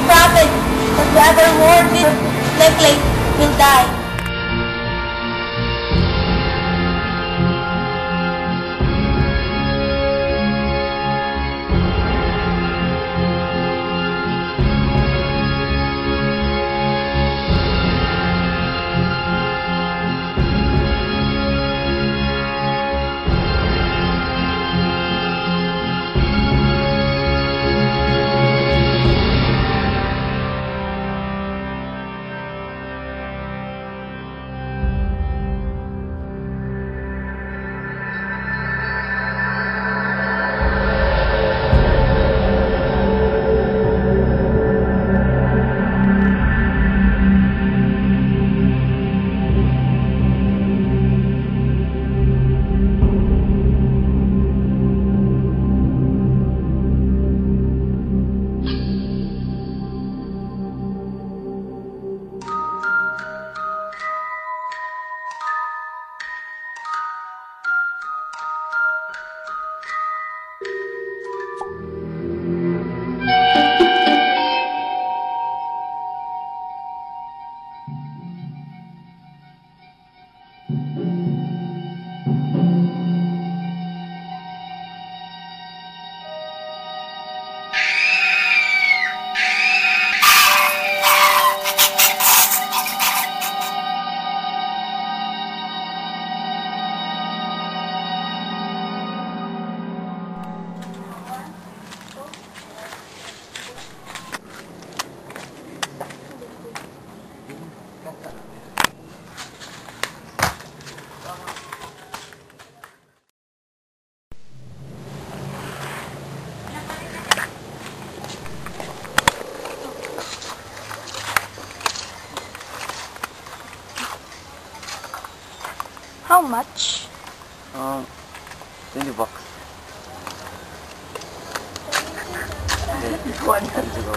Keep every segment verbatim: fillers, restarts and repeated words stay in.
prophet that whoever wore this necklace will die. How much? Um, twenty bucks. Okay, one time to go.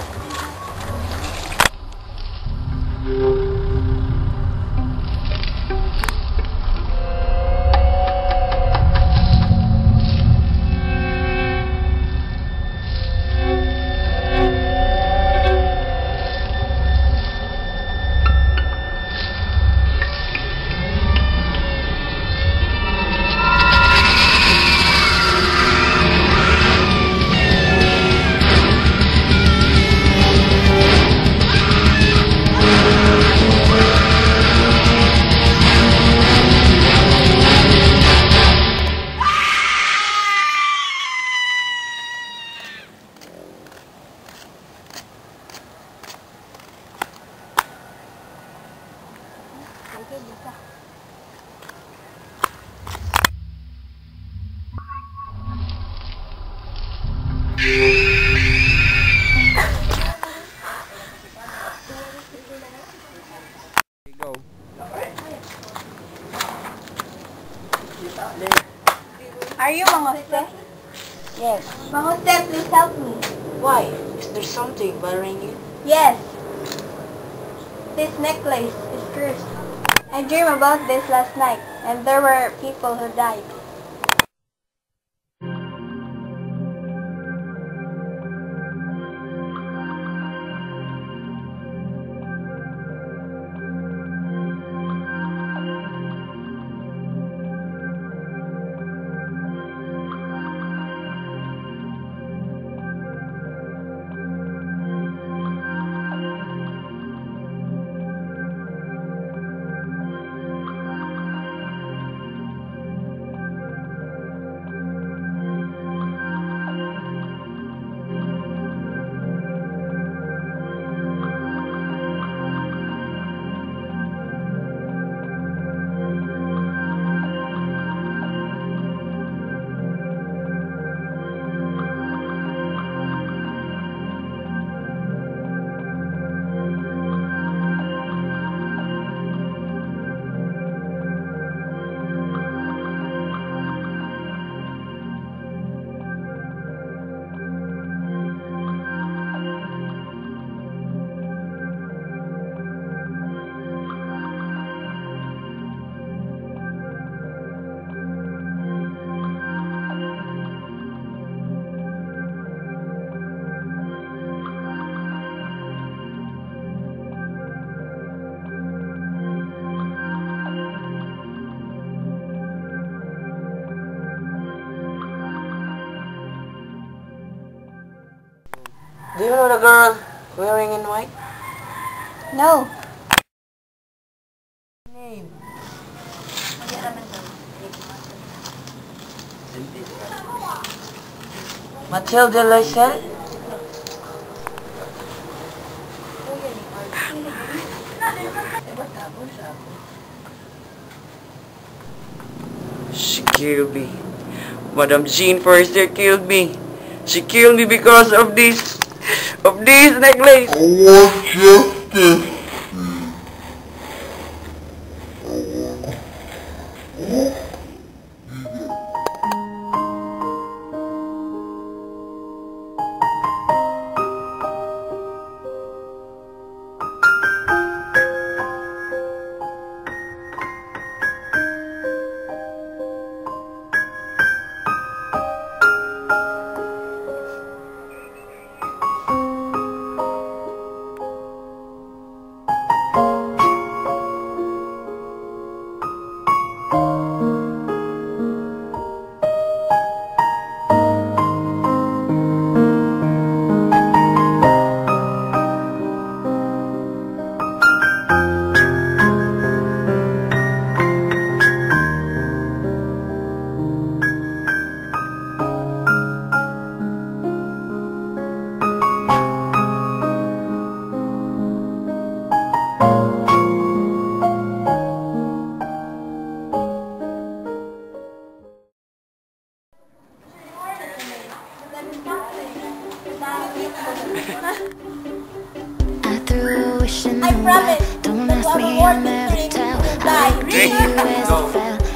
Go. Are you Mang Jose? Yes. Mang Jose, please help me. Why? Is there something bothering you? Yes. This necklace is cursed. I dreamed about this last night, and there were people who died. the girl wearing in white? No. Name. Matilda Lysel? She killed me. Madam Jean Forrester killed me. She killed me because of this, of this necklace. I want justice. I threw a wish in the I promise. wild. Don't ask me, I'll never tell. I looked at you as it fell.